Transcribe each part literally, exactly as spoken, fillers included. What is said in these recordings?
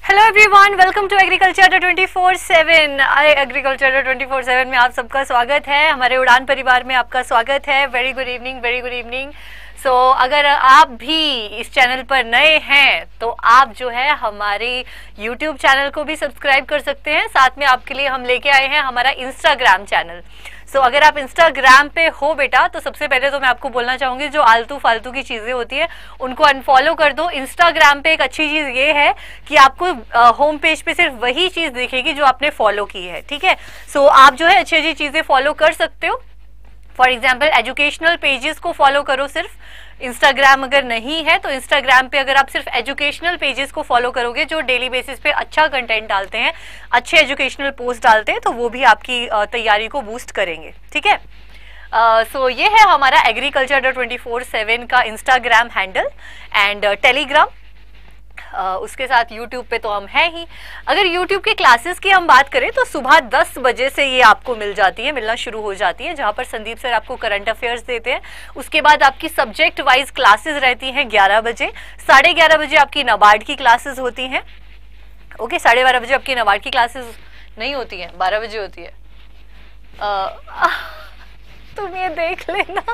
Hello everyone, welcome to agriculture twenty four seven. Agriculture twenty four seven में आप सबका स्वागत है, हमारे उड़ान परिवार में आपका स्वागत है। Very good evening, very good evening. So अगर आप भी इस चैनल पर नए हैं तो आप जो है हमारे यूट्यूब चैनल को भी सब्सक्राइब कर सकते हैं। साथ में आपके लिए हम लेके आए हैं हमारा इंस्टाग्राम चैनल। सो so, अगर आप इंस्टाग्राम पे हो बेटा तो सबसे पहले तो मैं आपको बोलना चाहूंगी जो आलतू फालतू की चीजें होती है उनको अनफॉलो कर दो। इंस्टाग्राम पे एक अच्छी चीज ये है कि आपको होम पेज पे सिर्फ वही चीज दिखेगी जो आपने फॉलो की है, ठीक है। सो so, आप जो है अच्छी अच्छी चीजें फॉलो कर सकते हो। फॉर एग्जाम्पल एजुकेशनल पेजेस को फॉलो करो सिर्फ। इंस्टाग्राम अगर नहीं है तो इंस्टाग्राम पे अगर आप सिर्फ एजुकेशनल पेजेस को फॉलो करोगे जो डेली बेसिस पे अच्छा कंटेंट डालते हैं, अच्छे एजुकेशनल पोस्ट डालते हैं, तो वो भी आपकी तैयारी को बूस्ट करेंगे, ठीक है। सो uh, so ये है हमारा एग्रीकल्चर ट्वेंटी फोर सेवन का Instagram handle and Telegram. Uh, उसके साथ यूट्यूब पे तो हम हैं ही। अगर यूट्यूब के क्लासेस की हम बात करें तो सुबह दस बजे से ये आपको मिल जाती है, मिलना शुरू हो जाती है, जहां पर संदीप सर आपको करंट अफेयर्स देते हैं। उसके बाद आपकी सब्जेक्ट वाइज क्लासेस रहती हैं ग्यारह बजे। साढ़े ग्यारह बजे आपकी नाबार्ड की क्लासेस होती हैं। ओके, साढ़े बारह बजे आपकी नाबार्ड की क्लासेस नहीं होती हैं, बारह बजे होती है। uh, तुम ये देख लेना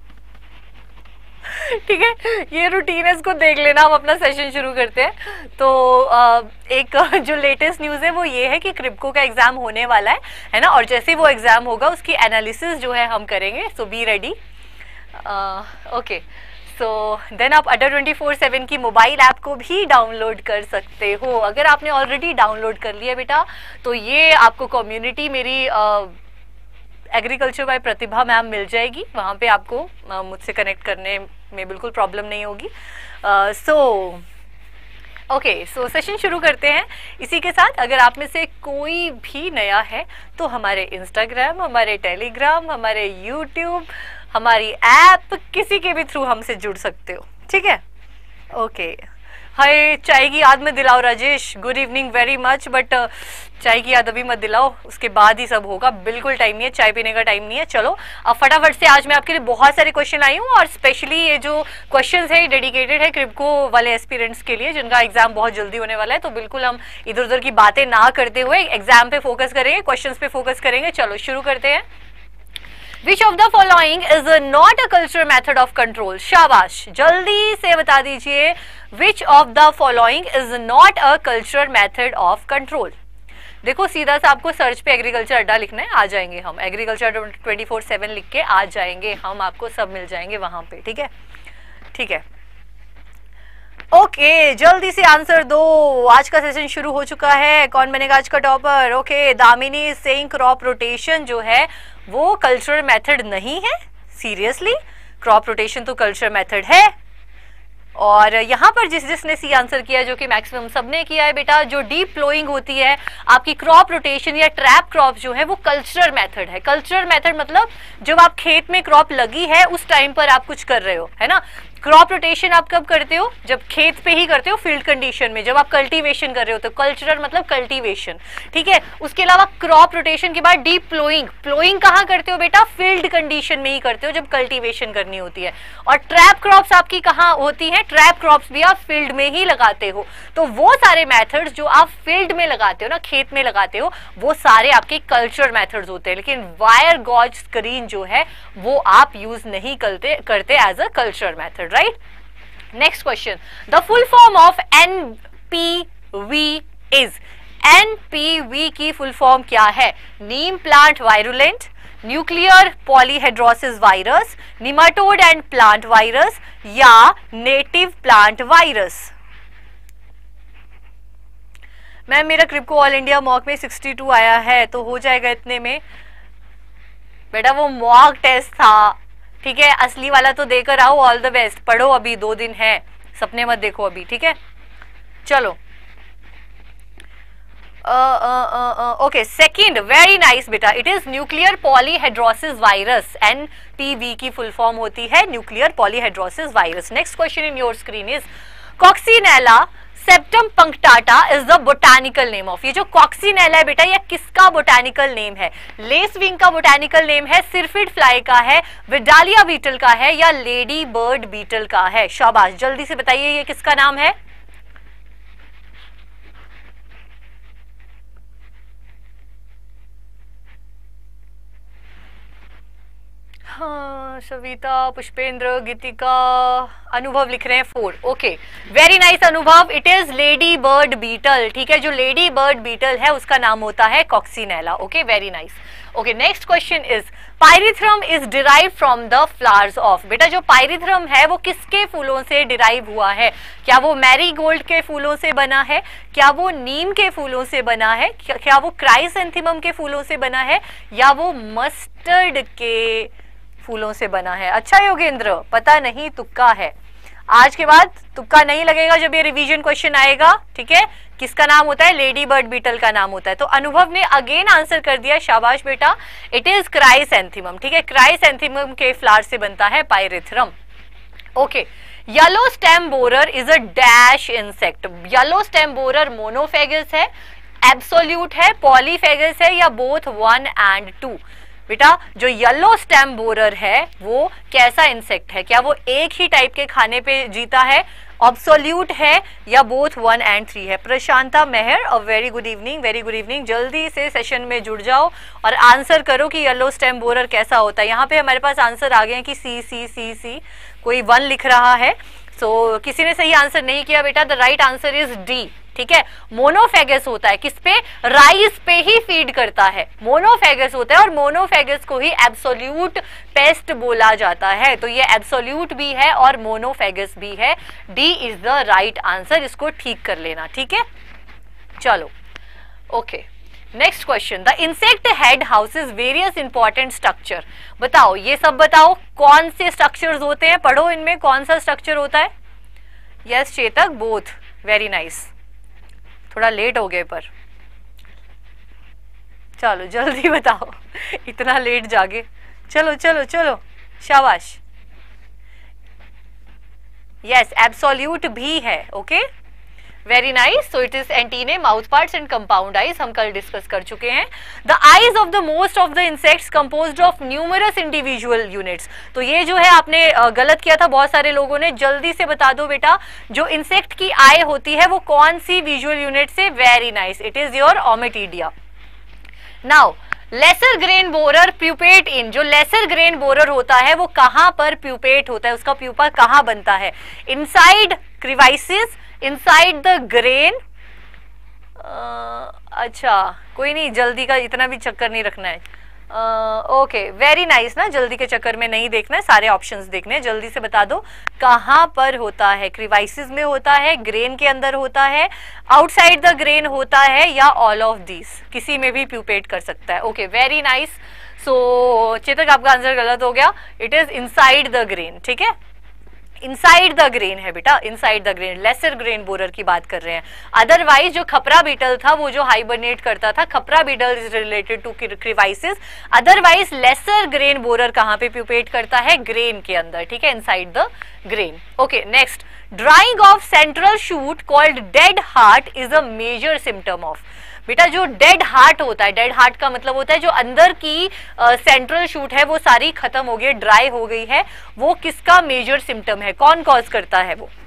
ठीक है, ये रूटीन है, इसको देख लेना। हम अपना सेशन शुरू करते हैं। तो एक जो लेटेस्ट न्यूज़ है वो ये है कि क्रिप्को का एग्जाम होने वाला है है ना, और जैसे वो एग्जाम होगा उसकी एनालिसिस जो है हम करेंगे। So be ready. Okay, so then आप अड्डा ट्वेंटी फोर सेवन की मोबाइल ऐप को भी डाउनलोड कर सकते हो। अगर आपने ऑलरेडी डाउनलोड कर लिया बेटा तो ये आपको कम्युनिटी मेरी uh, agriculture by Pratibha ma'am मिल जाएगी। वहाँ पे आपको uh, मुझसे कनेक्ट करने में बिल्कुल प्रॉब्लम नहीं होगी। सो ओके, सो सेशन शुरू करते हैं। इसी के साथ अगर आप में से कोई भी नया है तो हमारे इंस्टाग्राम, हमारे टेलीग्राम, हमारे यूट्यूब, हमारी ऐप, किसी के भी थ्रू हमसे जुड़ सकते हो, ठीक है। ओके, हाय, चाय की याद में दिलाओ Rajesh. Good evening very much, but चाय की याद अभी मत दिलाओ, उसके बाद ही सब होगा। बिल्कुल टाइम नहीं है, चाय पीने का टाइम नहीं है। चलो अब फटाफट से, आज मैं आपके लिए बहुत सारे क्वेश्चन आई हूँ और स्पेशली ये जो क्वेश्चंस है डेडिकेटेड है क्रिप्को वाले एस्पिरेंट्स के लिए जिनका एग्जाम बहुत जल्दी होने वाला है। तो बिल्कुल हम इधर उधर की बातें ना करते हुए एग्जाम पे फोकस करेंगे, क्वेश्चन पे फोकस करेंगे। चलो शुरू करते हैं। Which of the following is not a cultural method of control? शाबाश, जल्दी से बता दीजिए। Which of the following is not a cultural method of control? देखो सीधा सा आपको सर्च पे एग्रीकल्चर अड्डा लिखना है, आ जाएंगे हम। एग्रीकल्चर ट्वेंटी फोर सेवन लिख के आ जाएंगे हम, आपको सब मिल जाएंगे वहां पे, ठीक है, ठीक है। ओके okay, जल्दी से आंसर दो। आज का सेशन शुरू हो चुका है। कौन बनेगा आज का topper? Okay, Damini saying crop rotation जो है वो कल्चरल मेथड नहीं है। सीरियसली, क्रॉप रोटेशन तो कल्चरल मेथड है। और यहाँ पर जिस जिसने सी आंसर किया, जो कि मैक्सिमम सबने किया है बेटा, जो डीप प्लोइंग होती है आपकी क्रॉप रोटेशन या ट्रैप क्रॉप जो है वो कल्चरल मेथड है। कल्चरल मेथड मतलब जब आप खेत में क्रॉप लगी है उस टाइम पर आप कुछ कर रहे हो, है ना। क्रॉप रोटेशन आप कब करते हो? जब खेत पे ही करते हो, फील्ड कंडीशन में, जब आप कल्टीवेशन कर रहे हो। तो कल्चरल मतलब कल्टीवेशन, ठीक है। उसके अलावा क्रॉप रोटेशन के बाद डीप प्लोइंग, प्लोइंग कहाँ करते हो बेटा? फील्ड कंडीशन में ही करते हो जब कल्टीवेशन करनी होती है। और ट्रैप क्रॉप्स आपकी कहाँ होती है? ट्रैप क्रॉप्स भी आप फील्ड में ही लगाते हो। तो वो सारे मेथड्स जो आप फील्ड में लगाते हो ना, खेत में लगाते हो, वो सारे आपके कल्चरल मेथड्स होते हैं। लेकिन वायर गॉज स्क्रीन जो है वो आप यूज नहीं करते करते as a cultural method, right. Next question, the full form of N P V is. N P V की फुल फॉर्म क्या है? Neem plant virulent, nuclear polyhedrosis virus, nematode and plant virus या नेटिव प्लांट वायरस। मैम मेरा क्रिप्को all India mock में sixty two आया है तो हो जाएगा इतने में। बेटा वो मॉक टेस्ट था, ठीक है, असली वाला तो देकर आओ। ऑल द बेस्ट, पढ़ो, अभी दो दिन है, सपने मत देखो अभी, ठीक है। चलो ओके, सेकंड, वेरी नाइस बेटा, it is nuclear polyhedrosis virus. N P V की फुल फॉर्म होती है nuclear polyhedrosis virus. Next question in your screen is Coccinella septempunctata is the botanical name of. ये जो Coccinella है बेटा, ये किसका बोटानिकल नेम है? लेसविंग का बोटानिकल नेम है, सिरफिड फ्लाई का है, विडालिया बीटल का है या लेडी बर्ड बीटल का है? शाबाश, जल्दी से बताइए ये किसका नाम है? हाँ, सविता, पुष्पेंद्र, गीतिका, अनुभव लिख रहे हैं four. Okay, very nice Anubhav, it is lady bird beetle. ठीक है, जो लेडी बर्ड बीटल है उसका नाम होता है Coccinella. Okay, very nice. Okay, next question is pyrethrum is derive from the flowers of. बेटा जो पायरिथ्रम है वो किसके फूलों से डिराइव हुआ है? क्या वो मैरीगोल्ड के फूलों से बना है? क्या वो नीम के फूलों से बना है? क्या वो क्राइसेंथेमम के फूलों से बना है? या वो मस्टर्ड के फूलों से बना है? अच्छा योगेंद्र, पता नहीं, तुक्का है। आज के बाद तुक्का नहीं लगेगा जब ये रिवीजन क्वेश्चन आएगा। ठीक है, किसका नाम होता है? लेडी बर्ड बीटल का नाम होता है। तो अनुभव ने अगेन आंसर कर दिया, शाबाश बेटा, इट इज क्राइसेंथेमम। ठीक है, क्राइसेंथेमम के फ्लावर से बनता है pyrethrum. Okay, yellow stem borer is a dash insect. Yellow stem borer monophagous है, एब्सोल्यूट है, पॉलीफेगस है, या बोथ वन एंड टू? बेटा जो येलो स्टेम बोरर है वो कैसा इंसेक्ट है? क्या वो एक ही टाइप के खाने पे जीता है, ऑब्सोल्यूट है, या बोथ वन एंड थ्री है? Prashanta Mehar, a very good evening, very good evening. जल्दी से सेशन में जुड़ जाओ और आंसर करो कि येलो स्टेम बोरर कैसा होता है। यहाँ पे हमारे पास आंसर आ गए हैं कि सी सी सी सी, कोई वन लिख रहा है। सो so, किसी ने सही आंसर नहीं किया बेटा, the right answer is D. ठीक है, मोनोफेगस होता है, किस पे? राइस पे ही फीड करता है, मोनोफेगस होता है, और मोनोफेगस को ही एब्सोल्यूट पेस्ट बोला जाता है। तो ये एब्सोल्यूट भी है और मोनोफेगस भी है। D is the right answer, इसको ठीक कर लेना। ठीक है, चलो okay, next question, the insect head houses various important structure. बताओ, ये सब बताओ कौन से स्ट्रक्चर्स होते हैं, पढ़ो इनमें कौन सा स्ट्रक्चर होता है। Yes Chetak, both, very nice. थोड़ा लेट हो गए पर चलो जल्दी बताओ, इतना लेट जागे। चलो चलो चलो, शाबाश। यस, एब्सोल्यूट भी है। Okay, very nice. So it is antennae, mouth parts and compound eyes, हम कल डिस्कस कर चुके हैं। The eyes of the most of the insects composed of numerous individual units. तो ये जो है आपने गलत किया था बहुत सारे लोगों ने, जल्दी से बता दो बेटा, जो इंसेक्ट की आई होती है वो कौन सी विजुअल यूनिट से? Very nice, it is your ommatidia. Now lesser grain borer pupate in. जो लेसर ग्रेन बोरर होता है वो कहां पर प्यूपेट होता है, उसका प्यूपा कहां बनता है? Inside crevices, inside the grain. अच्छा कोई नहीं, जल्दी का इतना भी चक्कर नहीं रखना है। ओके, वेरी नाइस ना, जल्दी के चक्कर में नहीं देखना है, सारे ऑप्शंस देखने हैं। जल्दी से बता दो कहां पर होता है? क्रिवाइसिस में होता है, ग्रेन के अंदर होता है, आउटसाइड द ग्रेन होता है, या ऑल ऑफ दीज, किसी में भी प्यूपेट कर सकता है। Okay, very nice. So Chetak आपका आंसर गलत हो गया, it is inside the grain. ठीक है, इनसाइड द ग्रेन है बेटा, inside the grain, lesser grain borer की बात कर रहे हैं। अदरवाइज जो खपरा बीटल था वो जो हाइबरनेट करता था, khapra beetle is related to crevices. Otherwise lesser grain borer कहां पे प्यूपेट करता है? ग्रेन के अंदर। ठीक है, inside the grain. Okay, next, drying of central shoot called dead heart is a major symptom of. बेटा जो डेड हार्ट होता है, डेड हार्ट का मतलब होता है जो अंदर की सेंट्रल uh, शूट है वो सारी खत्म हो गई, ड्राई हो गई है, वो किसका मेजर सिम्टम है? कौन कॉज करता है वो?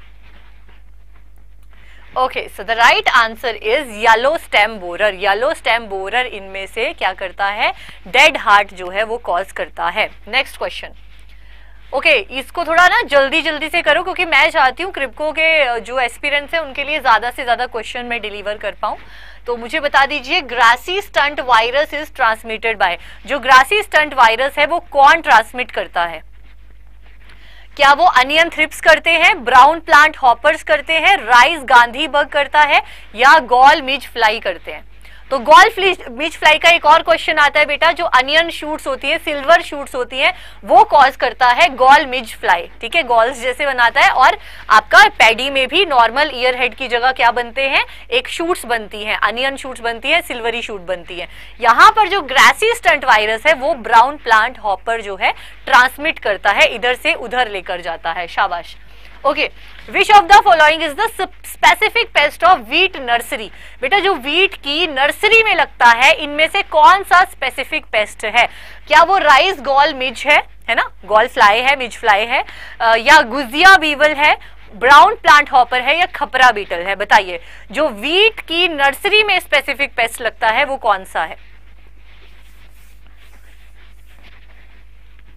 Okay, so the right answer is yellow stem borer. Yellow stem borer इनमें से क्या करता है? डेड हार्ट जो है वो कॉज करता है। Next question. ओके okay, इसको थोड़ा ना जल्दी जल्दी से करो क्योंकि मैं चाहती हूँ क्रिप्को के जो एस्पिरेंट्स हैं उनके लिए ज्यादा से ज्यादा क्वेश्चन मैं डिलीवर कर पाऊँ। तो मुझे बता दीजिए, grassy stunt virus is transmitted by. जो ग्रासी स्टंट वायरस है वो कौन ट्रांसमिट करता है? क्या वो अनियन थ्रिप्स करते हैं, ब्राउन प्लांट हॉपर्स करते हैं, राइस गांधी बग करता है, या गॉल मिज फ्लाई करते हैं? तो गॉल मिज फ्लाई का एक और क्वेश्चन आता है बेटा, जो अनियन शूट्स होती है, सिल्वर शूट्स होती हैं, वो कॉज करता है गॉल मिज फ्लाई। ठीक है, गॉल्स जैसे बनाता है, और आपका पैडी में भी नॉर्मल ईयर हेड की जगह क्या बनते हैं? एक शूट्स बनती हैं, अनियन शूट्स बनती है, सिल्वरी शूट बनती है। यहाँ पर जो ग्रासी स्टंट वायरस है वो ब्राउन प्लांट हॉपर जो है ट्रांसमिट करता है, इधर से उधर लेकर जाता है। शाबाश। Okay, which of the following is the specific pest of wheat nursery. बेटा जो व्हीट की नर्सरी में लगता है, इनमें से कौन सा स्पेसिफिक पेस्ट है? क्या वो राइस गॉल मिज है, है ना, गॉल फ्लाई है, मिज फ्लाई है, या गुजिया बीवल है, ब्राउन प्लांट हॉपर है, या खपरा बीटल है? बताइए, जो व्हीट की नर्सरी में स्पेसिफिक पेस्ट लगता है वो कौन सा है?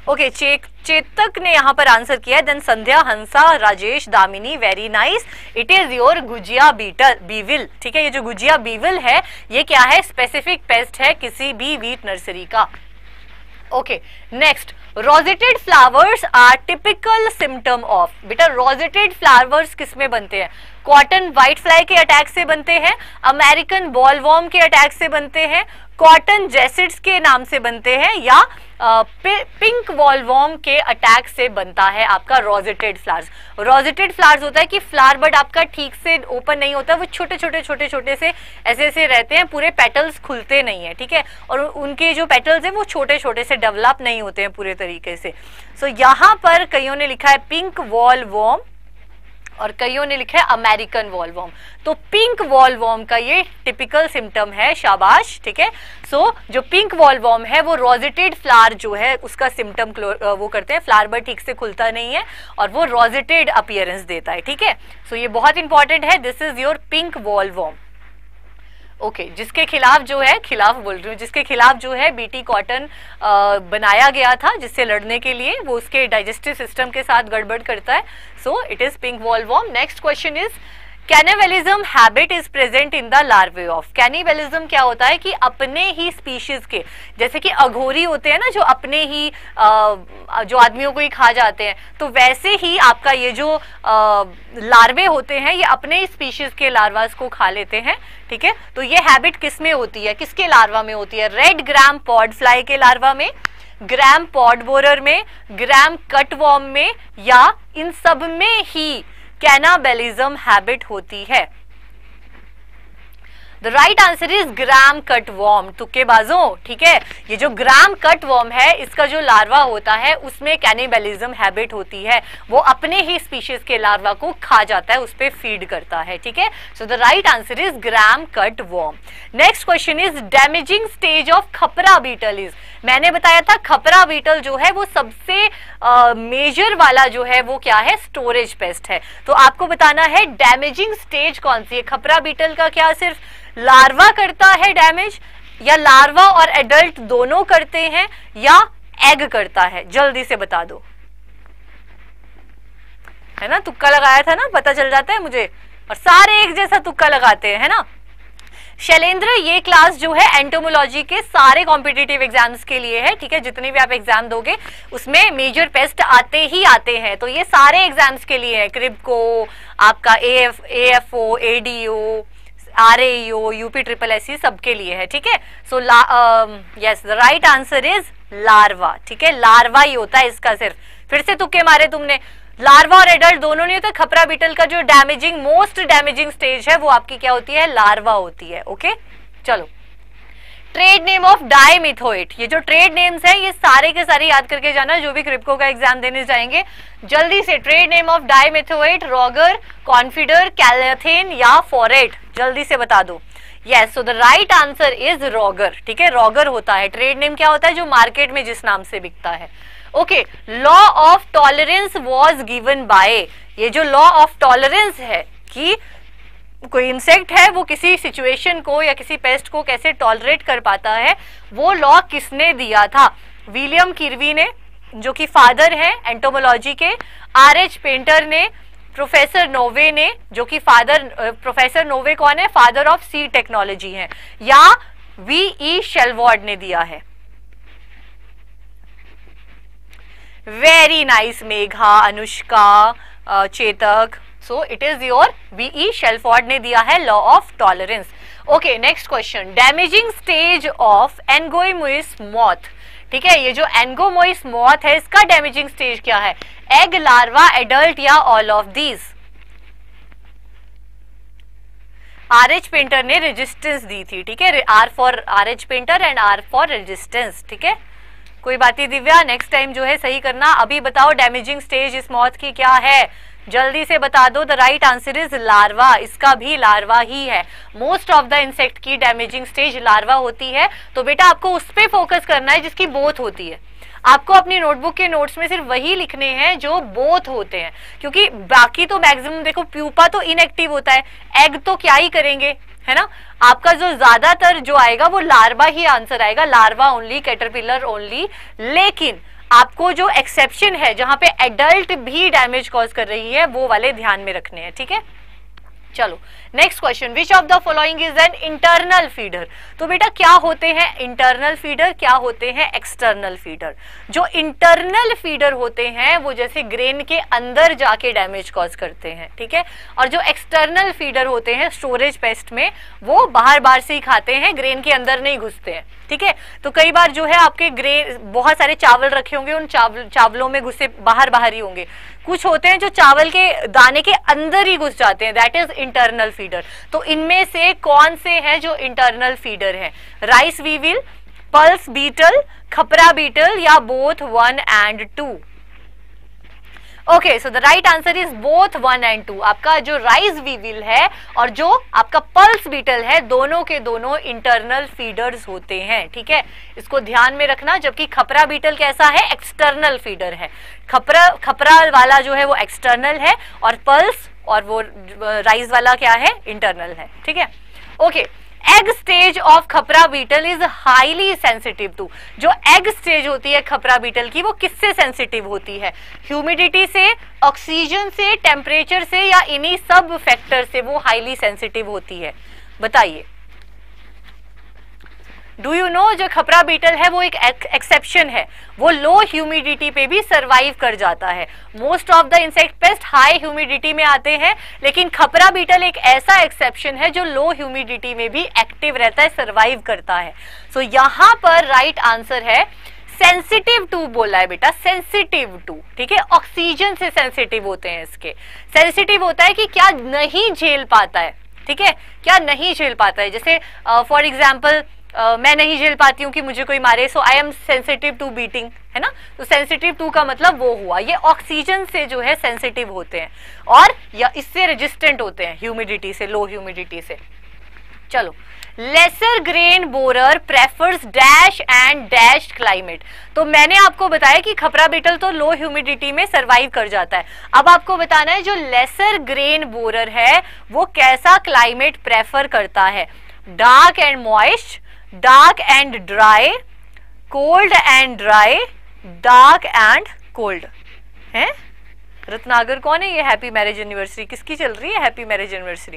ओके, चे, चेतक ने यहाँ पर आंसर किया है। Then Sandhya, Hansa, Rajesh, Damini, very nice. It is your gujhiya beetle weevil. ठीक है, ये जो गुजिया बीविल है ये क्या है? स्पेसिफिक पेस्ट है किसी भी वीट नर्सरी का। Okay, next, rosetted flowers are typical symptom of. बेटा रोजेटेड फ्लावर्स किस में बनते हैं? कॉटन व्हाइट फ्लाई के अटैक से बनते हैं, अमेरिकन बॉलवॉर्म के अटैक से बनते हैं, कॉटन जेसिड्स के नाम से बनते हैं, या आ, पिंक वॉलवॉर्म के अटैक से बनता है आपका रोजेटेड फ्लावर्स। रोजेटेड फ्लावर्स होता है कि फ्लावर बड आपका ठीक से ओपन नहीं होता, वो छोटे छोटे छोटे छोटे से ऐसे ऐसे रहते हैं, पूरे पेटल्स खुलते नहीं है। ठीक है, और उनके जो पेटल्स हैं वो छोटे छोटे से डेवलप नहीं होते हैं पूरे तरीके से। सो so, यहाँ पर कईयों ने लिखा है पिंक वॉलवॉर्म और कईयों ने लिखा है अमेरिकन वॉलवॉर्म। तो पिंक वॉलवॉर्म का ये टिपिकल सिम्टम है, शाबाश। ठीक है, सो so, जो पिंक वॉलवॉर्म है वो रोजेटेड फ्लावर जो है उसका सिम्टम वो करते हैं, फ्लावर बड ठीक से खुलता नहीं है और वो रोजेटेड अपीयरेंस देता है। ठीक है, सो so, ये बहुत इंपॉर्टेंट है। This is your pink bollworm. Okay okay, जिसके खिलाफ जो है, खिलाफ बोल रही हूँ, जिसके खिलाफ जो है बीटी कॉटन बनाया गया था जिससे लड़ने के लिए, वो उसके डाइजेस्टिव सिस्टम के साथ गड़बड़ करता है। So it is pink bollworm. Next question is cannibalism habit is present in the larvae of. Cannibalism क्या होता है कि अपने ही स्पीशीज के, जैसे कि अघोरी होते हैं ना जो अपने ही आ, जो आदमियों को ही खा जाते हैं, तो वैसे ही आपका ये जो आ, लार्वे होते हैं ये अपने ही स्पीशीज के लार्वास को खा लेते हैं। ठीक है, तो ये हैबिट किस में होती है, किसके लार्वा में होती है? रेड ग्राम पॉड फ्लाई के लार्वा में, ग्राम पॉड बोरर में, ग्राम कटवॉर्म में, या इन सब में ही कैनाबेलिज्म हैबिट होती है? The right answer is gram cutworm. तुक्केबाजों, ठीक है, ये जो ग्राम कटवॉर्म है इसका जो लार्वा होता है उसमें कैनिबलिज्म हैबिट होती है, वो अपने ही स्पीशीज के लार्वा को खा जाता है, उस पर फीड करता है। ठीक है, so the right answer is gram cutworm. Next question is damaging stage of khapra beetle is. मैंने बताया था खपरा बीटल जो है वो सबसे मेजर वाला जो है वो क्या है? स्टोरेज पेस्ट है। तो आपको बताना है डैमेजिंग स्टेज कौन सी है। खपरा बीटल का क्या सिर्फ लार्वा करता है डैमेज, या लार्वा और एडल्ट दोनों करते हैं, या एग करता है? जल्दी से बता दो, है ना? तुक्का लगाया था ना, पता चल जाता है मुझे, और सारे एक जैसा तुक्का लगाते हैं, है ना? शैलेंद्र, ये क्लास जो है एंटोमोलॉजी के सारे कॉम्पिटिटिव एग्जाम्स के लिए है। ठीक है, जितने भी आप एग्जाम दोगे उसमें मेजर पेस्ट आते ही आते हैं, तो ये सारे एग्जाम्स के लिए है। क्रिप्को, आपका AF AFO, ADO, RAEO, UP triple SC सबके लिए है। ठीक है, so yes the right answer is larva. ठीक है, लार्वा ही होता है इसका सिर्फ। फिर से तुक्के मारे तुमने, लार्वा और एडल्ट दोनों नहीं होता। खपरा बीटल का जो डैमेजिंग मोस्ट डैमेजिंग स्टेज है वो आपकी क्या होती है? लार्वा होती है। ओके, चलो, ट्रेड नेम ऑफ डाइमिथोएट। ये जो ट्रेड नेम्स है ये सारे के सारे याद करके जाना जो भी क्रिप्को का एग्जाम देने जाएंगे। जल्दी से, trade name of dimethoate, Rogor, Confidor, Kelthane या फॉरेट? जल्दी से बता दो। Yes, so the right answer is Rogor. ठीक है, रॉगर होता है। ट्रेड नेम क्या होता है? जो मार्केट में जिस नाम से बिकता है। Okay, law of tolerance was given by. ये जो लॉ ऑफ टॉलरेंस है कि कोई इंसेक्ट है वो किसी सिचुएशन को या किसी पेस्ट को कैसे टॉलरेट कर पाता है, वो लॉ किसने दिया था? विलियम किर्वी ने, जो कि फादर है एंटोमोलॉजी के, आर एच पेंटर ने, प्रोफेसर नोवे ने, जो कि फादर प्रोफेसर नोवे कौन है? फादर ऑफ सी टेक्नोलॉजी है, या वी ई शेलवॉर्ड ने दिया है? Very nice Megha, Anushka, Chetak. So it is your V E Shelford ने दिया है law of tolerance. Okay, next question, damaging stage of Angoumois moth. ठीक है, ये जो एंगोमोइस मॉथ है इसका डैमेजिंग स्टेज क्या है? एग, लार्वा, एडल्ट या all of these? R H Painter ने रेजिस्टेंस दी थी। ठीक है, R for R H Painter and R for resistance. ठीक है, कोई बात नहीं दिव्या, नेक्स्ट टाइम जो है सही करना। अभी बताओ डैमेजिंग स्टेज इस मॉथ की क्या है? जल्दी से बता दो। The right answer is larva. इसका भी लार्वा ही है। मोस्ट ऑफ द इंसेक्ट की डैमेजिंग स्टेज लार्वा होती है। तो बेटा आपको उस पर फोकस करना है जिसकी बोथ होती है। आपको अपनी नोटबुक के नोट्स में सिर्फ वही लिखने हैं जो बोथ होते हैं, क्योंकि बाकी तो मैक्सिमम देखो, प्यूपा तो इनएक्टिव होता है, एग तो क्या ही करेंगे, है ना? आपका जो ज्यादातर जो आएगा वो लार्वा ही आंसर आएगा, लार्वा ओनली, कैटरपिलर ओनली। लेकिन आपको जो एक्सेप्शन है जहां पे एडल्ट भी डैमेज कॉज कर रही है वो वाले ध्यान में रखने हैं, ठीक है। चलो next question, which of the following is an internal feeder. तो बेटा क्या होते हैं इंटरनल फीडर, क्या होते हैं एक्सटर्नल फीडर। जो इंटरनल फीडर होते हैं वो जैसे ग्रेन के अंदर जाके डैमेज कॉज करते हैं, ठीक है। और जो एक्सटर्नल फीडर होते हैं स्टोरेज पेस्ट में, वो बाहर बाहर से ही खाते हैं, ग्रेन के अंदर नहीं घुसते हैं, ठीक है। तो कई बार जो है आपके ग्रेन, बहुत सारे चावल रखे होंगे, उन चावल चावलों में घुसे बाहर बाहर ही होंगे। कुछ होते हैं जो चावल के दाने के अंदर ही घुस जाते हैं, दैट इज इंटरनल फीडर। तो इनमें से कौन से हैं जो इंटरनल फीडर हैं, rice weevil, pulse beetle, khapra beetle या both one and two. Okay, so the right answer is both one and two. आपका जो राइस वीविल है और जो आपका पल्स बीटल है, दोनों के दोनों इंटरनल फीडर्स होते हैं, ठीक है। इसको ध्यान में रखना। जबकि खपरा बीटल कैसा है, एक्सटर्नल फीडर है। खपरा खपरा वाला जो है वो एक्सटर्नल है और पल्स और वो राइस वाला क्या है, इंटरनल है, ठीक है। Okay, egg stage of khapra beetle is highly sensitive to. जो एग स्टेज होती है खपरा बीटल की, वो किससे सेंसिटिव होती है, ह्यूमिडिटी से, ऑक्सीजन से, टेम्परेचर से या इन्हीं सब फैक्टर से वो हाईली सेंसिटिव होती है, बताइए। डू यू नो, जो खपरा बीटल है वो एक एक्सेप्शन है, वो लो ह्यूमिडिटी पे भी सरवाइव कर जाता है। Most of the insect pest high humidity में आते हैं, लेकिन खपरा बीटल एक ऐसा एक्सेप्शन है जो लो ह्यूमिडिटी में भी एक्टिव रहता है, सरवाइव करता है। सो so, यहाँ पर राइट आंसर है सेंसिटिव टू बोला है बेटा, सेंसिटिव टू, ठीक है। ऑक्सीजन से सेंसिटिव होते हैं इसके। सेंसिटिव होता है कि क्या नहीं झेल पाता है, ठीक है, क्या नहीं झेल पाता है। जैसे फॉर एग्जाम्पल Uh, मैं नहीं झेल पाती हूँ कि मुझे कोई मारे, so I am sensitive to beating, है ना। तो सेंसिटिव टू का मतलब वो हुआ, ये ऑक्सीजन से जो है सेंसिटिव होते हैं और या इससे रेजिस्टेंट होते हैं ह्यूमिडिटी से, लो ह्यूमिडिटी से। चलो, lesser grain borer prefers dash and dash climate. तो मैंने आपको बताया कि खपरा बीटल तो लो ह्यूमिडिटी में सरवाइव कर जाता है। अब आपको बताना है जो लेसर ग्रेन बोरर है वो कैसा क्लाइमेट प्रेफर करता है, dark and moist, dark and dry, cold and dry, dark and cold है। रत्नागर कौन है ये, हैप्पी मैरिज एनिवर्सरी किसकी चल रही है, हैप्पी मैरिज एनिवर्सरी।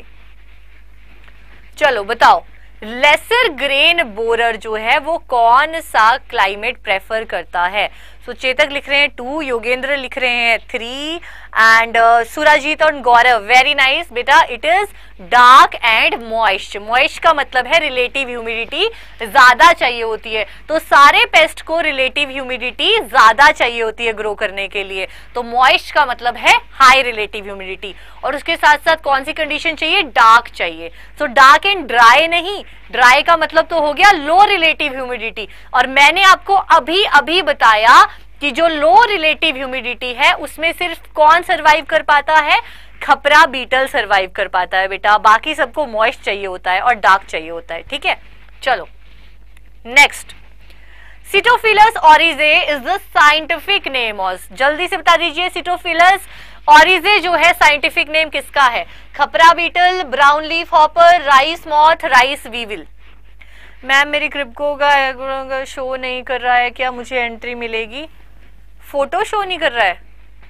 चलो बताओ, लेसर ग्रेन बोरर जो है वो कौन सा क्लाइमेट प्रेफर करता है। सो so, चेतक लिख रहे हैं टू, योगेंद्र लिख रहे हैं थ्री एंड सुराजीत और गौरव, वेरी नाइस बेटा, it is dark and moist. Moist का मतलब है रिलेटिव ह्यूमिडिटी ज्यादा चाहिए होती है, तो सारे पेस्ट को रिलेटिव ह्यूमिडिटी ज्यादा चाहिए होती है ग्रो करने के लिए। तो मॉइस्ट का मतलब है हाई रिलेटिव ह्यूमिडिटी, और उसके साथ साथ कौन सी कंडीशन चाहिए, डार्क चाहिए। सो डार्क एंड ड्राई नहीं, ड्राई का मतलब तो हो गया लो रिलेटिव ह्यूमिडिटी। और मैंने आपको अभी अभी बताया कि जो लो रिलेटिव ह्यूमिडिटी है उसमें सिर्फ कौन सरवाइव कर पाता है, खपरा बीटल सरवाइव कर पाता है बेटा, बाकी सबको मॉइस्ट चाहिए होता है और डार्क चाहिए होता है, ठीक है। चलो next, Sitophilus oryzae is the scientific name of, जल्दी से बता दीजिए, सिटोफिलस ओरिजे जो है साइंटिफिक नेम किसका है, khapra beetle, brown leafhopper, rice moth, rice weevil. Ma'am मेरी क्रिप्को का शो नहीं कर रहा है, क्या मुझे एंट्री मिलेगी, फोटो शो नहीं कर रहा है।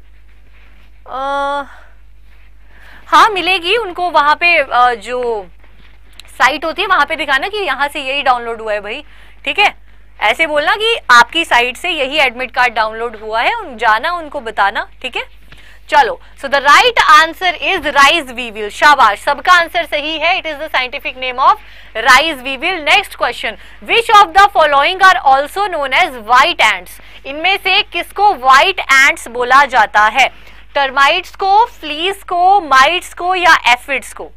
आ, हाँ मिलेगी उनको, वहां पे आ, जो साइट होती है वहां पे दिखाना कि यहाँ से यही डाउनलोड हुआ है भाई, ठीक है। ऐसे बोलना कि आपकी साइट से यही एडमिट कार्ड डाउनलोड हुआ है, उन जाना उनको बताना, ठीक है। चलो, so the right answer is rice weevil, शाबाश, सबका आंसर सही है, it is the scientific name of rice weevil. Next question, which of the following are also known as white ants. इनमें से किसको व्हाइट एंट्स बोला जाता है, टर्माइट्स को, फ्लीस को, माइट्स को या एफिड्स को।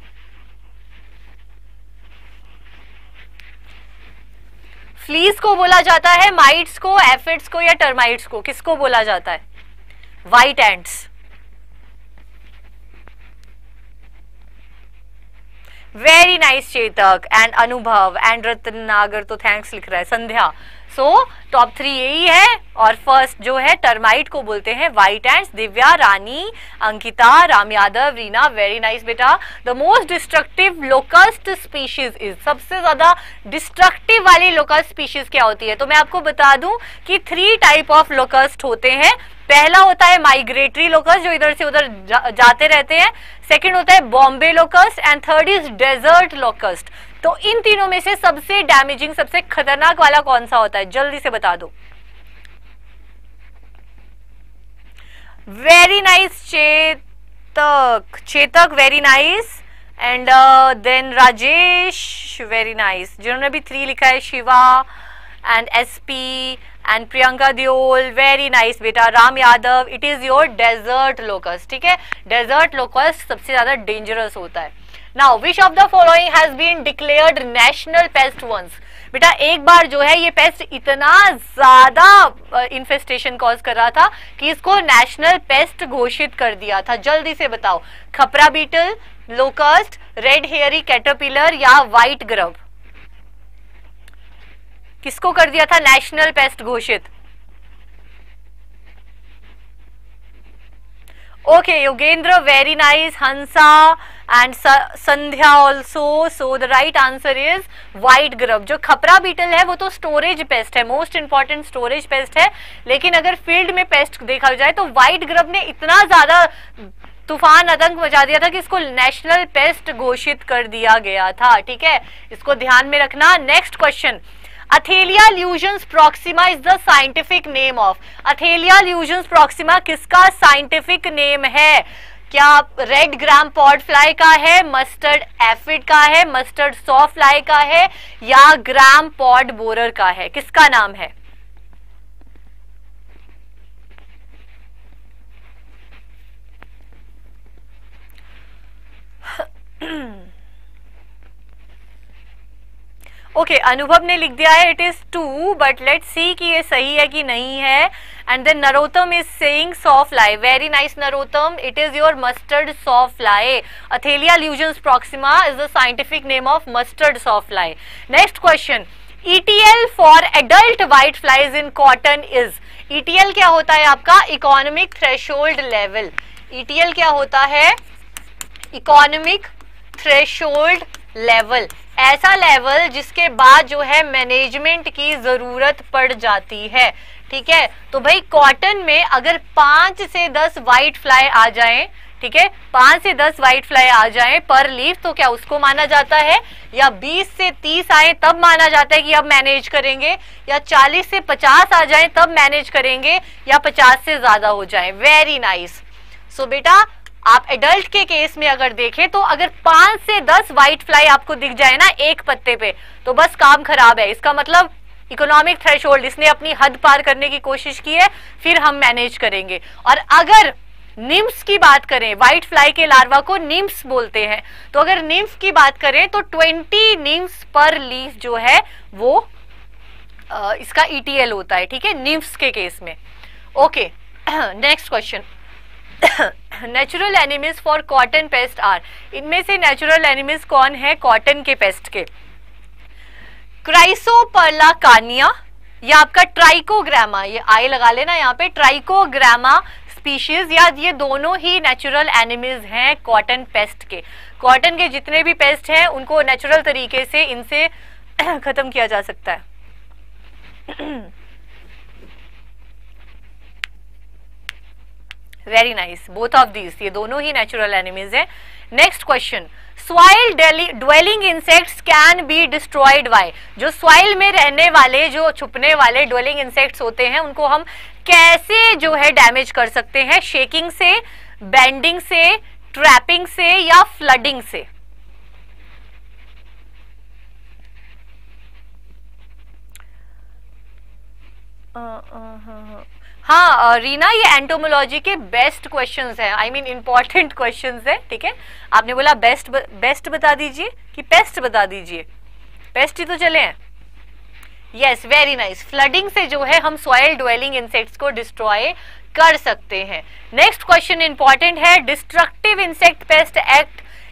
फ्लीस को बोला जाता है, माइट्स को, एफिड्स को या टर्माइट्स को, किसको बोला जाता है, white ants. Very nice Chetak and Anubhav and Ratnagar तो थैंक्स लिख रहा है, संध्या सो टॉप थ्री यही है। और फर्स्ट जो है टर्माइट को बोलते हैं white ants. Divya, Rani, Ankita, Ram Yadav, Reena, very nice बेटा। The most destructive locust species is, सबसे ज्यादा डिस्ट्रक्टिव वाली लोकस्ट स्पीशीज क्या होती है? तो मैं आपको बता दूं कि थ्री टाइप ऑफ लोकस्ट होते हैं। पहला होता है माइग्रेटरी लोकस्ट, जो इधर से उधर जा, जाते रहते हैं। सेकंड होता है Bombay locust and third is desert locust. तो इन तीनों में से सबसे डैमेजिंग, सबसे खतरनाक वाला कौन सा होता है? जल्दी से बता दो। Very nice Chetak, Chetak very nice. And then Rajesh very nice, जिन्होंने भी थ्री लिखा है। Shiva and SP and Priyanka Deol very nice बेटा। Ram Yadav, it is your desert locust. ठीक है, डेजर्ट लोकस्ट सबसे ज्यादा डेंजरस होता है। Now which of the following has been declared national pest once? बेटा एक बार जो है ये पेस्ट इतना ज्यादा इन्फेस्टेशन कॉज कर रहा था कि इसको नेशनल पेस्ट घोषित कर दिया था। जल्दी से बताओ, khapra beetle, locust, red hairy caterpillar या व्हाइट ग्रब? किसको कर दिया था नेशनल पेस्ट घोषित? Okay Yogendra very nice. Hansa and Sandhya also. So the right answer is white grub. जो खपरा बीटल है वो तो स्टोरेज पेस्ट है, मोस्ट इंपॉर्टेंट स्टोरेज पेस्ट है, लेकिन अगर फील्ड में पेस्ट देखा जाए तो व्हाइट ग्रब ने इतना ज्यादा तूफान आतंक मचा दिया था कि इसको नेशनल पेस्ट घोषित कर दिया गया था। ठीक है, इसको ध्यान में रखना। Next question, Athalia lugens proxima is the scientific name of? Athalia lugens proxima किसका साइंटिफिक नेम है? क्या रेड ग्राम पॉड फ्लाई का है, मस्टर्ड एफिड का है, मस्टर्ड सॉ फ्लाई का है या ग्राम पॉड बोरर का है? किसका नाम है? ओके okay, अनुभव ने लिख दिया है it is two, but let see कि ये सही है कि नहीं है। And then Narottam is saying sawfly. Very nice Narottam, it is your mustard sawfly. Athalia lugens proxima is the scientific name of mustard sawfly. Next question, E T L for adult white flies in cotton is? E T L क्या होता है आपका? Economic threshold level. E T L क्या होता है? Economic threshold level, ऐसा level जिसके बाद जो है मैनेजमेंट की जरूरत पड़ जाती है। ठीक है, तो भाई कॉटन में अगर पांच से दस व्हाइट फ्लाई आ जाएं, ठीक है, पांच से दस व्हाइट फ्लाई आ जाएं पर लीफ, तो क्या उसको माना जाता है? या बीस से तीस आए तब माना जाता है कि अब मैनेज करेंगे, या चालीस से पचास आ जाएं तब मैनेज करेंगे, या पचास से ज्यादा हो जाएं? Very nice. सो बेटा आप एडल्ट के केस में अगर देखें तो अगर पांच से दस व्हाइट फ्लाई आपको दिख जाए ना एक पत्ते पे, तो बस काम खराब है। इसका मतलब इकोनॉमिक थ्रेशोल्ड, इसने अपनी हद पार करने की कोशिश की है, फिर हम मैनेज करेंगे। और अगर निम्स की बात करें, व्हाइट फ्लाई के लार्वा को निम्स बोलते हैं, तो अगर निम्फ की बात करें तो ट्वेंटी निम्स पर लीफ जो है वो आ, इसका E T L होता है। ठीक है, निम्स के केस में। Okay next question, natural enemies for cotton pest are? इनमें से नेचुरल एनिमीज कौन है कॉटन के पेस्ट के? क्राइसोपर्लाकानिया या आपका ट्राइकोग्रामा, ये आई लगा लेना यहाँ पे, ट्राइकोग्रामा स्पीशीज, या ये दोनों ही नेचुरल एनिमीज हैं कॉटन पेस्ट के। कॉटन के जितने भी पेस्ट हैं उनको नेचुरल तरीके से इनसे खत्म किया जा सकता है। Very nice, both of these, ये दोनों ही नेचुरल एनिमीज हैं। Next question, soil dwelling insects can be destroyed by? जो सॉइल में रहने वाले, जो छुपने वाले ड्वेलिंग इंसेक्ट्स होते हैं, उनको हम कैसे जो है डैमेज कर सकते हैं? शेकिंग से, बेंडिंग से, ट्रैपिंग से या फ्लडिंग से? uh, uh, uh, हाँ रीना, ये एंटोमोलॉजी के बेस्ट क्वेश्चंस हैं, आई मीन इंपॉर्टेंट क्वेश्चंस हैं। ठीक है, आपने बोला बेस्ट बेस्ट बता दीजिए कि पेस्ट बता दीजिए? पेस्ट ही तो चले हैं। Yes, very nice. फ्लडिंग से जो है हम सॉइल ड्वेलिंग इंसेक्ट्स को डिस्ट्रॉय कर सकते हैं। नेक्स्ट क्वेश्चन इंपॉर्टेंट है, destructive insect pest act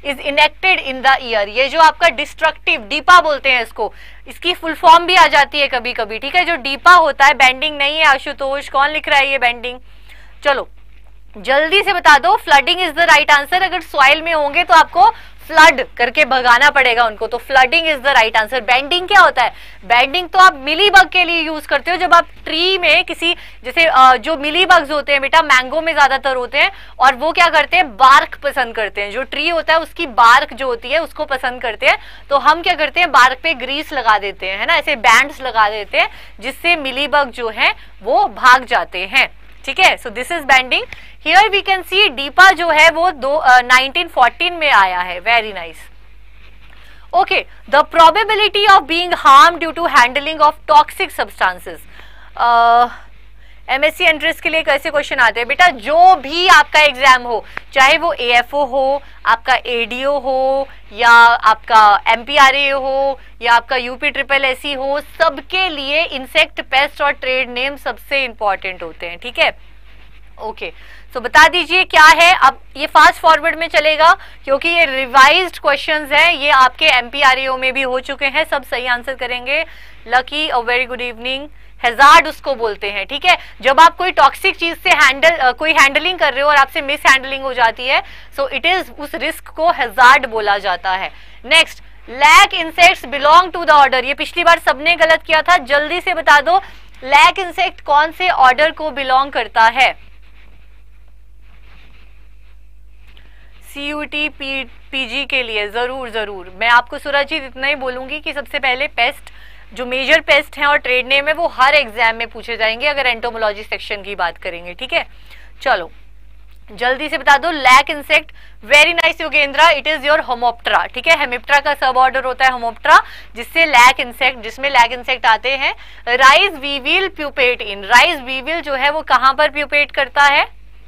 is enacted in the year. ये जो आपका डिस्ट्रक्टिव डीपा बोलते हैं इसको, इसकी फुल फॉर्म भी आ जाती है कभी कभी, ठीक है। जो डीपा होता है, बेंडिंग नहीं है आशुतोष, कौन लिख रहा है ये बेंडिंग? चलो जल्दी से बता दो, flooding is the right answer. अगर सॉइल में होंगे तो आपको फ्लड करके भगाना पड़ेगा उनको, तो flooding is the right answer. Bending क्या होता है? बेंडिंग तो आप मिलीबग के लिए यूज करते हो, जब आप ट्री में किसी, जैसे जो मिलीबग्स होते हैं बेटा मैंगो में ज्यादातर होते हैं, और वो क्या करते हैं, बार्क पसंद करते हैं। जो ट्री होता है उसकी बार्क जो होती है उसको पसंद करते हैं, तो हम क्या करते हैं, बार्क पे ग्रीस लगा देते हैं, है ना, ऐसे बैंड्स लगा देते हैं जिससे मिलीबग जो है वो भाग जाते हैं, ठीक है। So this is bending. Here we can see डीपा जो है वो दो नाइनटीन फोर्टीन में आया है। Very nice. Okay, the probability of being harm due to handling of toxic substances. MSc entrance के लिए कैसे क्वेश्चन आते हैं बेटा? जो भी आपका एग्जाम हो, चाहे वो एएफओ हो, आपका एडीओ हो, या आपका एमपीआरए हो, या आपका यूपी ट्रिपल एसई हो, सबके लिए इंसेक्ट, पेस्ट और ट्रेड नेम सबसे इंपॉर्टेंट होते हैं, ठीक है। ओके, तो बता दीजिए क्या है। अब ये फास्ट फॉरवर्ड में चलेगा क्योंकि ये रिवाइज्ड क्वेश्चंस हैं, ये आपके एमपीआरएओ में भी हो चुके हैं, सब सही आंसर करेंगे। Lucky, a very good evening. Hazard उसको बोलते हैं, ठीक है। जब आप कोई टॉक्सिक चीज से हैंडल कोई हैंडलिंग कर रहे हो और आपसे मिस हैंडलिंग हो जाती है, सो इट इज, उस रिस्क को हैजार्ड बोला जाता है। Next, lac insects belong to the order. ये पिछली बार सबने गलत किया था, जल्दी से बता दो लैक इंसेक्ट कौन से ऑर्डर को बिलोंग करता है? सीयूटी पी पीजी के लिए जरूर जरूर मैं आपको सुरजीत इतना ही बोलूंगी कि सबसे पहले पेस्ट, जो मेजर पेस्ट हैं और ट्रेड नेम है, वो हर एग्जाम में पूछे जाएंगे अगर एंटोमोलॉजी सेक्शन की बात करेंगे, ठीक है। चलो जल्दी से बता दो lac insect. Very nice Yogendra, it is your Homoptera, ठीक है। हेमिप्टरा का सब ऑर्डर होता है होमोप्टरा, जिससे लैक इंसेक्ट, जिसमें लैक इंसेक्ट आते हैं। Rice weevil pupate in. Rice weevil जो है वो कहां पर प्यूपेट करता है?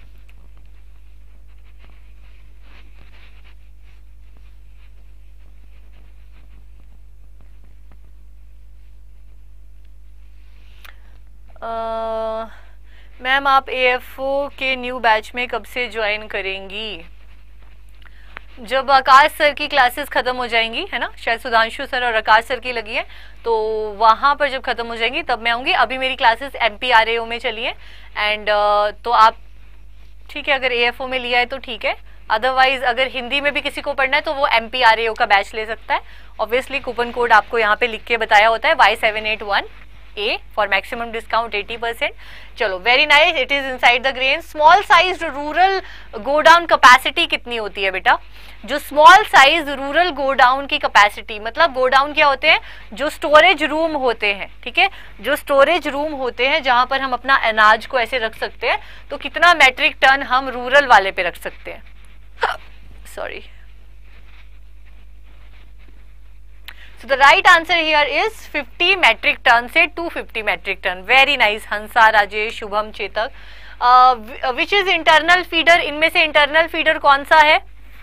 मैम uh, आप एएफओ के न्यू बैच में कब से ज्वाइन करेंगी? जब आकाश सर की क्लासेस खत्म हो जाएंगी, है ना, शायद सुधांशु सर और आकाश सर की लगी है, तो वहां पर जब खत्म हो जाएंगी तब मैं आऊंगी। अभी मेरी क्लासेस एमपीआरएओ में चली है, एंड uh, तो आप, ठीक है, अगर एएफओ में लिया है तो ठीक है, अदरवाइज अगर हिंदी में भी किसी को पढ़ना है तो वो एमपीआरएओ का बैच ले सकता है। ऑब्वियसली कूपन कोड आपको यहाँ पे लिख के बताया होता है, Y seven eight one A for maximum discount eighty percent. चलो very nice, it is inside the grain. Small size rural godown capacity कितनी होती है बेटा? जो स्मॉल साइज रूरल गोडाउन की कैपेसिटी, मतलब गोडाउन क्या होते हैं? जो स्टोरेज रूम होते हैं, ठीक है, जो स्टोरेज रूम होते हैं जहां पर हम अपना अनाज को ऐसे रख सकते हैं, तो कितना मैट्रिक टन हम रूरल वाले पे रख सकते हैं? Sorry, so the right answer here is fifty metric ton से to fifty metric ton. Very nice Hansa, Rajesh, Shubham, Chetak. uh, which is internal feeder? इनमें से internal feeder कौन सा है?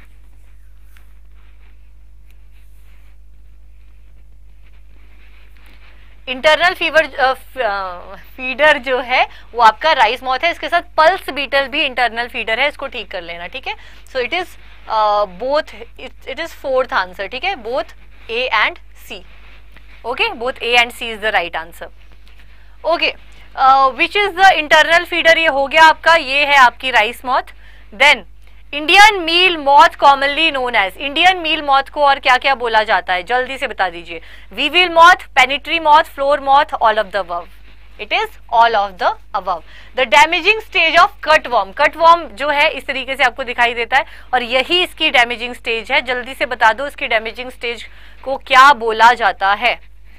इंटरनल फीवर फीडर जो है वो आपका राइस मॉथ है, इसके साथ पल्स बीटल भी इंटरनल फीडर है, इसको ठीक कर लेना, ठीक है। So it is both, it is fourth answer, ठीक है, both A and C. Okay, both A and C is the right answer. Okay, uh, which is the internal feeder? ये हो गया आपका, ये है आपकी rice moth. Then Indian meal moth commonly known as, Indian meal moth को और क्या क्या बोला जाता है? जल्दी से बता दीजिए। Weevil moth, pantry moth, flour moth, all of the above. It is all of the above. The damaging stage of cutworm, cutworm जो है इस तरीके से आपको दिखाई देता है और यही इसकी डैमेजिंग स्टेज है। जल्दी से बता दो इसकी डैमेजिंग स्टेज को क्या बोला जाता है?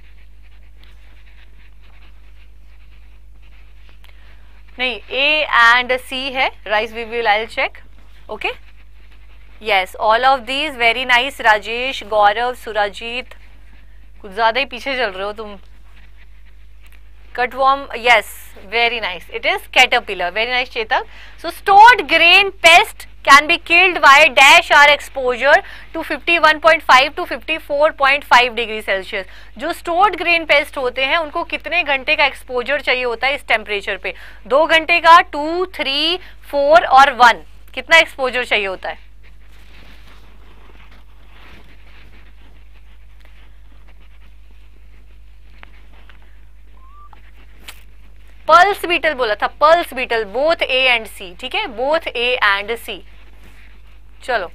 नहीं, ए एंड सी है। Rice weevil, I will check. Okay, yes, all of these. Very nice Rajesh, Gaurav, Surajit, कुछ ज्यादा ही पीछे चल रहे हो तुम। Cutworm, yes, very nice. It is caterpillar. Very nice, Chetak. So stored grain pest can be killed by dash R exposure to fifty-one point five to fifty-four point five degree Celsius. जो stored grain pest होते हैं उनको कितने घंटे का exposure चाहिए होता है इस टेम्परेचर पे? दो घंटे का, टू, थ्री, फोर और वन, कितना एक्सपोजर चाहिए होता है? पल्स बीटल बोला था, pulse beetle, both A and C, ठीक है, बोथ ए एंड सी। चलो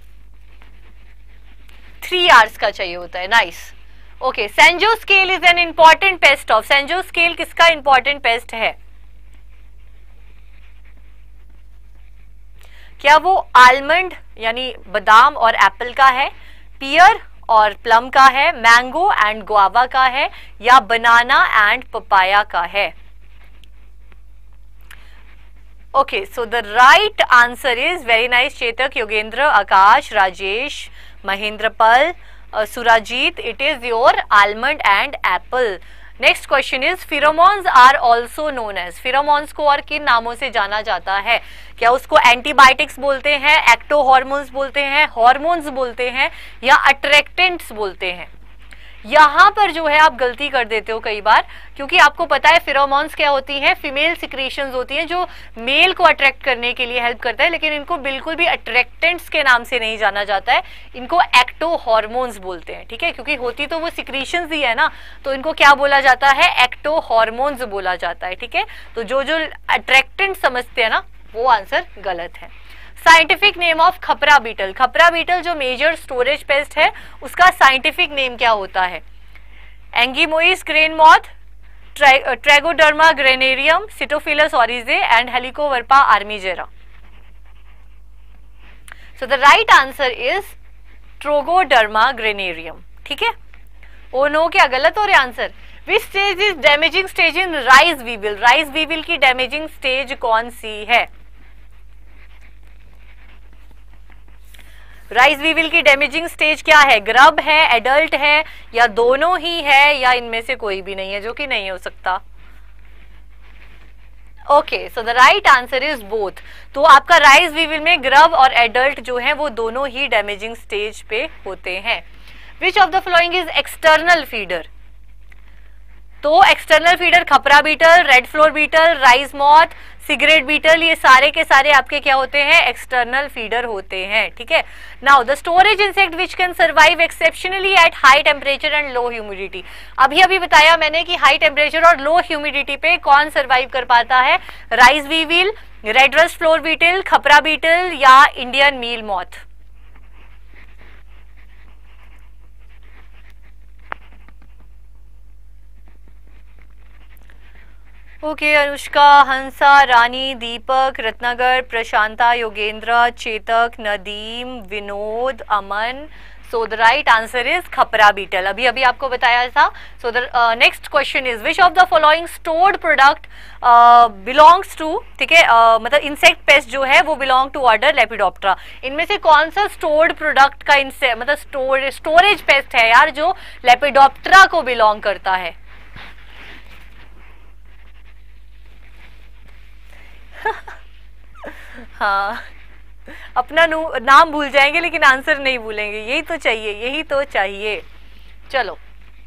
थ्री आवर्स का चाहिए होता है, nice. Okay, San Jose scale is an important pest of, San Jose scale किसका इंपॉर्टेंट पेस्ट है? क्या वो आलमंड यानी बादाम और एप्पल का है, पियर और प्लम का है, मैंगो एंड गुआवा का है, या बनाना एंड पपाया का है? Okay, so the right answer is, very nice Chetak, Yogendra, Akash, Rajesh, Mahendrapal, Surajit, it is your almond and apple. Next question is, pheromones are also known as, pheromones को और किन नामों से जाना जाता है? क्या उसको एंटीबायोटिक्स बोलते हैं, एक्टो हार्मोन्स बोलते हैं, हार्मोन्स बोलते हैं, या अट्रैक्टेंट्स बोलते हैं? यहाँ पर जो है आप गलती कर देते हो कई बार, क्योंकि आपको पता है फिरोमोन्स क्या होती हैं, फीमेल सिक्रीशंस होती हैं जो मेल को अट्रैक्ट करने के लिए हेल्प करता है, लेकिन इनको बिल्कुल भी अट्रैक्टेंट्स के नाम से नहीं जाना जाता है, इनको एक्टो हार्मोन्स बोलते हैं, ठीक है, क्योंकि होती तो वो सिक्रीशंस ही है ना, तो इनको क्या बोला जाता है, एक्टो हार्मोन्स बोला जाता है, ठीक है। तो जो जो अट्रैक्टेंट समझते हैं ना, वो आंसर गलत है। Scientific name of khapra beetle, khapra beetle जो मेजर स्टोरेज पेस्ट है उसका साइंटिफिक नेम क्या होता है? Angoumois grain moth, Trogoderma granarium, Sitophilus oryzae and Helicoverpa armigera. So the right answer is Trogoderma granarium, ठीक है। ओ नो, क्या गलत हो रहा है आंसर? Which stage is damaging stage in rice weevil, rice weevil की डैमेजिंग स्टेज कौन सी है? राइस वीविल की डैमेजिंग स्टेज क्या है? ग्रब है, एडल्ट है, या दोनों ही है, या इनमें से कोई भी नहीं है, जो कि नहीं हो सकता। Okay, so the right answer is both. तो आपका राइस वीविल में ग्रब और एडल्ट जो है वो दोनों ही डैमेजिंग स्टेज पे होते हैं। Which of the following is external feeder? तो external feeder khapra beetle, red flour beetle, rice moth, cigarette beetle, ये सारे के सारे आपके क्या होते हैं? एक्सटर्नल फीडर होते हैं, ठीक है। Now the storage insect which can survive exceptionally at high temperature and low humidity. अभी अभी बताया मैंने कि हाई टेम्परेचर और लो ह्यूमिडिटी पे कौन सर्वाइव कर पाता है? Rice weevil, red rust flour beetle, khapra beetle, या Indian meal moth. Okay okay, Anushka, Hansa, Rani, Deepak, Ratnagar, Prashanta, Yogendra, Chetak, Nadeem, Vinod, Aman. So the right answer is khapra beetle, अभी अभी आपको बताया था। So the next question is, which of the following stored product belongs to, ठीक है, uh, मतलब insect pest जो है वो बिलोंग टू ऑर्डर लेपिडोप्टेरा। इनमें से कौन सा स्टोर्ड प्रोडक्ट का इंसे मतलब स्टोर स्टोरेज पेस्ट है यार जो लेपिडोप्टेरा को बिलोंग करता है? हाँ, अपना नाम भूल जाएंगे लेकिन आंसर नहीं भूलेंगे, यही तो चाहिए, यही तो चाहिए। चलो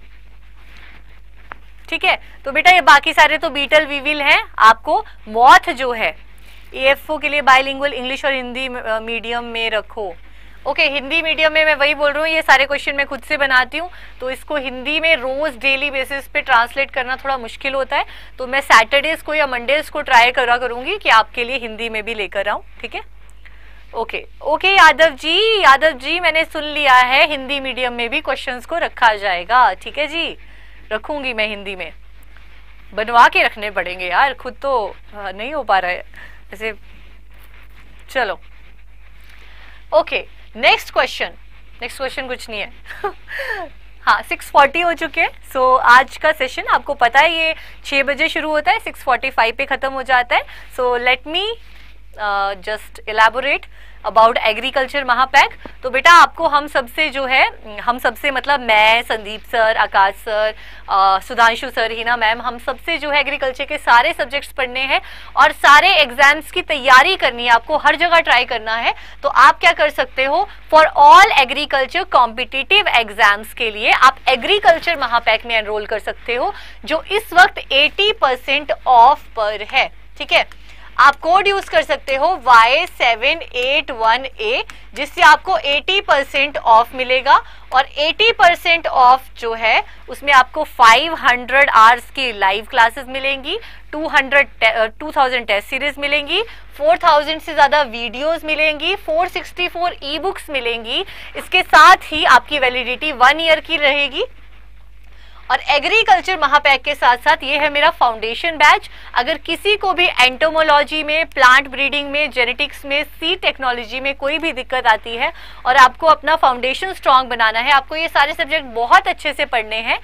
ठीक है, तो बेटा ये बाकी सारे तो बीटल वीविल हैं। आपको मॉथ जो है एएफओ के लिए बाइलिंगुअल इंग्लिश और हिंदी मीडियम में रखो। ओके okay, हिंदी मीडियम में मैं वही बोल रही हूँ, ये सारे क्वेश्चन मैं खुद से बनाती हूँ, तो इसको हिंदी में रोज डेली बेसिस पे ट्रांसलेट करना थोड़ा मुश्किल होता है, तो मैं सैटरडेज को या मंडेज को ट्राई करा करूंगी कि आपके लिए हिंदी में भी लेकर आऊँ, ठीक है। ओके ओके यादव जी, यादव जी मैंने सुन लिया है, हिंदी मीडियम में भी क्वेश्चंस को रखा जाएगा, ठीक है जी, रखूंगी मैं हिंदी में, बनवा के रखने पड़ेंगे यार, खुद तो नहीं हो पा रहा है ऐसे। चलो okay, next question, next question कुछ नहीं है हाँ, सिक्स फोर्टी हो चुके हैं। सो so, आज का सेशन आपको पता है ये छः बजे शुरू होता है, सिक्स फोर्टी फाइव पे ख़त्म हो जाता है। So let me just elaborate about agriculture Mahapack. तो बेटा आपको हम सबसे जो है, हम सबसे मतलब मैं, Sandeep sir, Akash sir, Sudhanshu sir, Hina ma'am, हम सबसे जो है एग्रीकल्चर के सारे सब्जेक्ट्स पढ़ने हैं और सारे एग्जाम्स की तैयारी करनी है, आपको हर जगह ट्राई करना है। तो आप क्या कर सकते हो, for all agriculture competitive exams के लिए आप एग्रीकल्चर महापैक में एनरोल कर सकते हो, जो इस वक्त एटी परसेंट ऑफ पर है, ठीक है। आप कोड यूज कर सकते हो Y seven eight one A, जिससे आपको अस्सी परसेंट ऑफ मिलेगा। और अस्सी परसेंट ऑफ जो है उसमें आपको पाँच सौ आवर्स की लाइव क्लासेस मिलेंगी, दो सौ थाउज़ेंड टेस्ट सीरीज मिलेंगी, चार हज़ार से ज्यादा वीडियोस मिलेंगी, चार सौ चौंसठ ई बुक्स मिलेंगी। इसके साथ ही आपकी वैलिडिटी वन ईयर की रहेगी। और एग्रीकल्चर महापैक के साथ साथ ये है मेरा फाउंडेशन बैच। अगर किसी को भी एंटोमोलॉजी में, प्लांट ब्रीडिंग में, जेनेटिक्स में, सीड टेक्नोलॉजी में कोई भी दिक्कत आती है और आपको अपना फाउंडेशन स्ट्रांग बनाना है, आपको ये सारे सब्जेक्ट बहुत अच्छे से पढ़ने हैं,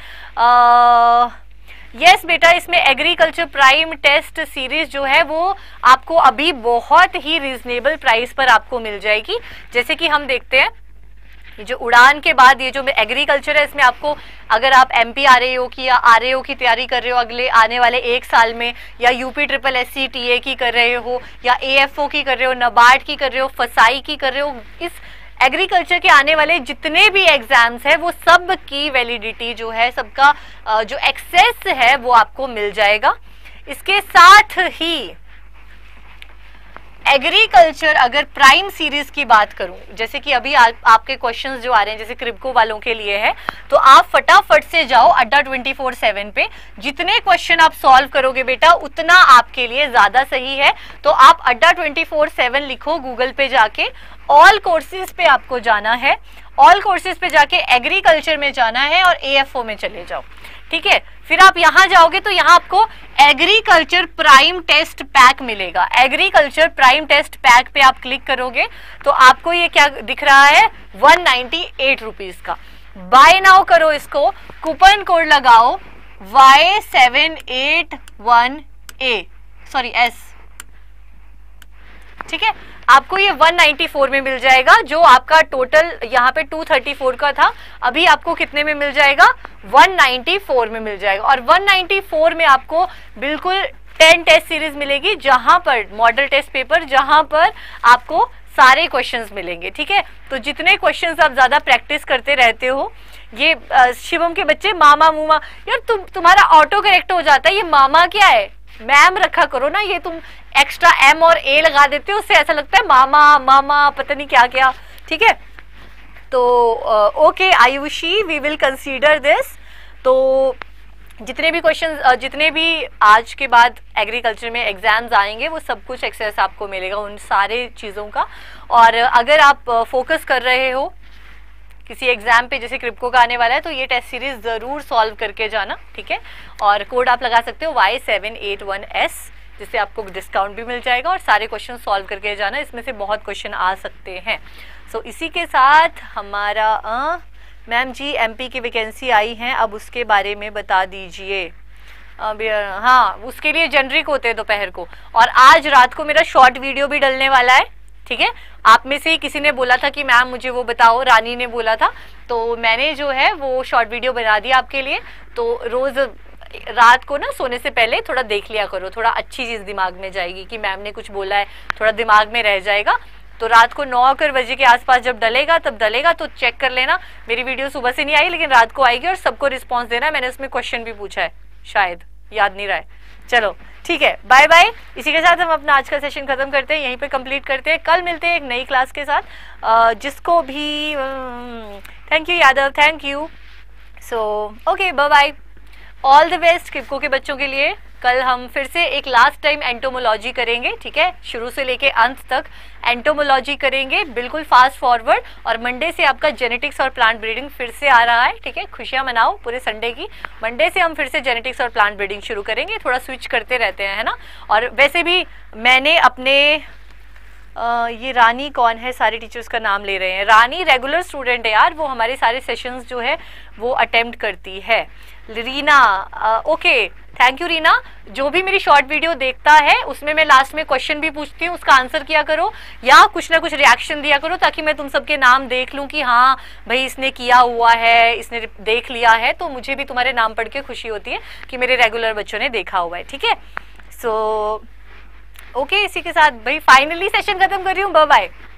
यस yes, बेटा इसमें एग्रीकल्चर प्राइम टेस्ट सीरीज जो है वो आपको अभी बहुत ही रीजनेबल प्राइस पर आपको मिल जाएगी। जैसे कि हम देखते हैं ये जो उड़ान के बाद ये जो एग्रीकल्चर है, इसमें आपको अगर आप एमपी आरएओ की या आरएओ की तैयारी कर रहे हो अगले आने वाले एक साल में, या UP triple S C TA की कर रहे हो, या एएफओ की कर रहे हो, नबार्ड की कर रहे हो, फसाई की कर रहे हो, इस एग्रीकल्चर के आने वाले जितने भी एग्जाम्स है वो सब की वैलिडिटी जो है, सबका जो एक्सेस है वो आपको मिल जाएगा। इसके साथ ही एग्रीकल्चर अगर प्राइम सीरीज की बात करूं, जैसे कि अभी आ, आपके क्वेश्चंस जो आ रहे हैं जैसे क्रिप्को वालों के लिए है, तो आप फटाफट से जाओ अड्डा ट्वेंटी फोर सेवन पे। जितने क्वेश्चन आप सॉल्व करोगे बेटा उतना आपके लिए ज्यादा सही है। तो आप अड्डा ट्वेंटी फोर सेवन लिखो गूगल पे जाके, ऑल कोर्सेज पे आपको जाना है, ऑल कोर्सेज पे जाके एग्रीकल्चर में जाना है और एएफओ में चले जाओ, ठीक है। फिर आप यहां जाओगे तो यहां आपको एग्रीकल्चर प्राइम टेस्ट पैक मिलेगा। एग्रीकल्चर प्राइम टेस्ट पैक पे आप क्लिक करोगे तो आपको ये क्या दिख रहा है, वन नाइन्टी एट रुपीज का। बाय नाउ करो इसको, कूपन कोड लगाओ Y seven eight one A sorry S, ठीक है। आपको ये वन नाइन्टी फोर में मिल जाएगा, जो आपका टोटल यहाँ पे टू थर्टी फोर का था, अभी आपको कितने में मिल जाएगा, वन नाइन्टी फोर में मिल जाएगा। और वन नाइन्टी फोर में आपको बिल्कुल टेन टेस्ट सीरीज मिलेगी, जहां पर मॉडल टेस्ट पेपर, जहां पर आपको सारे क्वेश्चंस मिलेंगे, ठीक है। तो जितने क्वेश्चंस आप ज्यादा प्रैक्टिस करते रहते हो, ये शिवम के बच्चे मामा मुमा, यार तुम तुम्हारा ऑटो करेक्ट हो जाता है, ये मामा क्या है, मैम रखा करो ना, ये तुम एक्स्ट्रा एम और ए लगा देते हो, उससे ऐसा लगता है मामा मामा पता नहीं क्या क्या, ठीक है। तो okay Ayushi, we will consider this. तो जितने भी क्वेश्चन, जितने भी आज के बाद एग्रीकल्चर में एग्जाम्स आएंगे वो सब कुछ एक्सेस आपको मिलेगा उन सारे चीज़ों का। और अगर आप फोकस कर रहे हो किसी एग्जाम पे, जैसे क्रिप्को का आने वाला है, तो ये टेस्ट सीरीज जरूर सॉल्व करके जाना, ठीक है। और कोड आप लगा सकते हो Y seven eight one S, जिससे आपको डिस्काउंट भी मिल जाएगा। और सारे क्वेश्चन सॉल्व करके जाना, इसमें से बहुत क्वेश्चन आ सकते हैं। सो so, इसी के साथ हमारा मैम जी एमपी की वैकेंसी आई हैं, अब उसके बारे में बता दीजिए। अब हाँ, उसके लिए जेनरिक होते हैं दोपहर को, और आज रात को मेरा शॉर्ट वीडियो भी डलने वाला है, ठीक है। आप में से ही किसी ने बोला था कि मैम मुझे वो बताओ, रानी ने बोला था, तो मैंने जो है वो शॉर्ट वीडियो बना दिया आपके लिए। तो रोज रात को ना सोने से पहले थोड़ा देख लिया करो, थोड़ा अच्छी चीज दिमाग में जाएगी कि मैम ने कुछ बोला है, थोड़ा दिमाग में रह जाएगा। तो रात को नौ कर बजे के आसपास जब डलेगा तब डलेगा, तो चेक कर लेना। मेरी वीडियो सुबह से नहीं आई लेकिन रात को आएगी, और सबको रिस्पॉन्स देना। मैंने उसमें क्वेश्चन भी पूछा है, शायद याद नहीं रहा है। चलो ठीक है, बाय बाय। इसी के साथ हम अपना आज का सेशन खत्म करते हैं, यहीं पे कंप्लीट करते हैं। कल मिलते हैं एक नई क्लास के साथ, जिसको भी thank you Yadav, thank you. So okay, bye bye, all the best क्रिप्को के बच्चों के लिए। कल हम फिर से एक लास्ट टाइम एंटोमोलॉजी करेंगे, ठीक है, शुरू से लेके अंत तक एंटोमोलॉजी करेंगे, बिल्कुल फास्ट फॉरवर्ड। और मंडे से आपका जेनेटिक्स और प्लांट ब्रीडिंग फिर से आ रहा है, ठीक है। खुशियां मनाओ पूरे संडे की। मंडे से हम फिर से जेनेटिक्स और प्लांट ब्रीडिंग शुरू करेंगे, थोड़ा स्विच करते रहते हैं, है ना। और वैसे भी मैंने अपने Uh, ये रानी कौन है, सारे टीचर्स का नाम ले रहे हैं। रानी रेगुलर स्टूडेंट है यार, वो हमारे सारे सेशंस जो है वो अटेम्प्ट करती है। Reena, okay thank you Reena. जो भी मेरी शॉर्ट वीडियो देखता है उसमें मैं लास्ट में क्वेश्चन भी पूछती हूँ, उसका आंसर किया करो या कुछ ना कुछ रिएक्शन दिया करो, ताकि मैं तुम सबके नाम देख लूँ कि हाँ भाई इसने किया हुआ है, इसने देख लिया है। तो मुझे भी तुम्हारे नाम पढ़ के खुशी होती है कि मेरे रेगुलर बच्चों ने देखा हुआ है, ठीक है। सो so, ओके okay, इसी के साथ भाई फाइनली सेशन खत्म कर रही हूँ, बाय बाय।